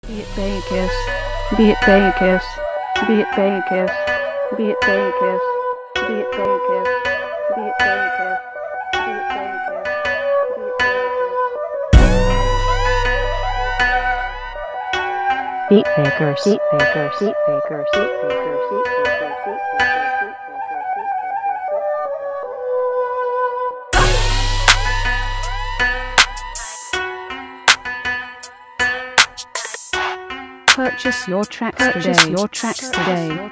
Be it Vegas, be it Vegas, be it Vegas, be it Vegas, be it Vegas, be it Vegas, be it Vegas, be it Vegas. Beat Baker, Seat Baker, Seat Baker, Seat Baker, Seat Baker, Seat Baker, Purchase your tracks today. Purchase your tracks today.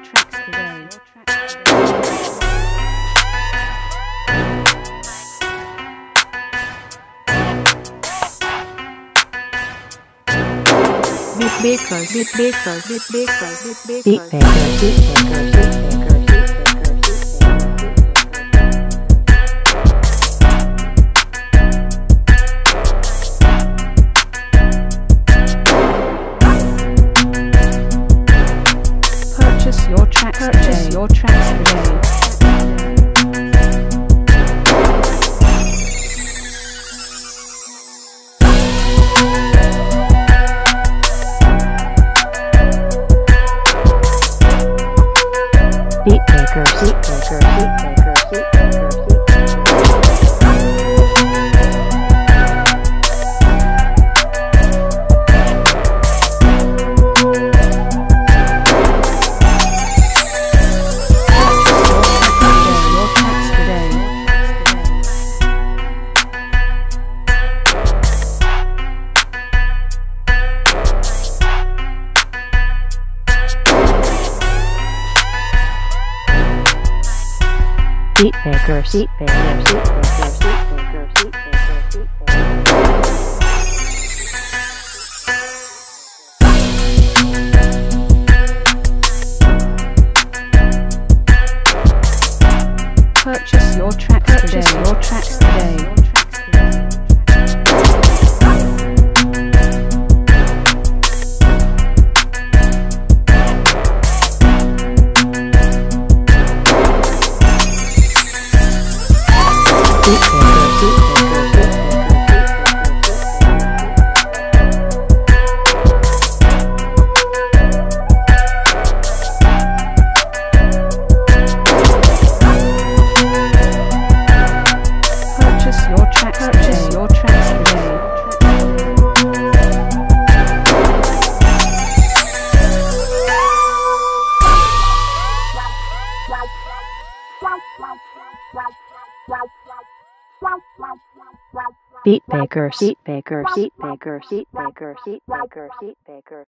Beat Baker, Beat Baker, Beat Baker, Beat Baker. Beat Baker, Beat Baker, Beat Baker, Purchase your tracks today. Purchase your tracks today. Beat Baker, Seat Baker, Seat Baker, Seat Baker, Seat Baker, Seat Baker, Seat Baker, Seat Baker, Seat Baker, Seat Baker. Purchase your tracks today. Purchase your tracks today. Beat Baker, Seat Baker, Seat Baker, Seat Baker, Seat Baker, Seat Baker.